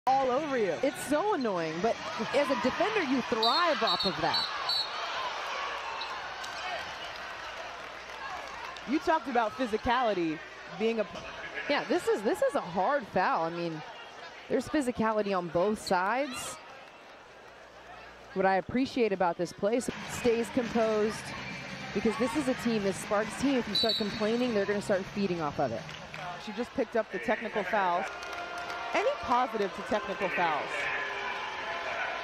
all over you. It's so annoying, but as a defender, you thrive off of that. You talked about physicality being a... Yeah, this is a hard foul. I mean, there's physicality on both sides. What I appreciate about this play is it stays composed, because this is a team, this Sparks team, if you start complaining, they're going to start feeding off of it. She just picked up the technical fouls. Any positive to technical fouls?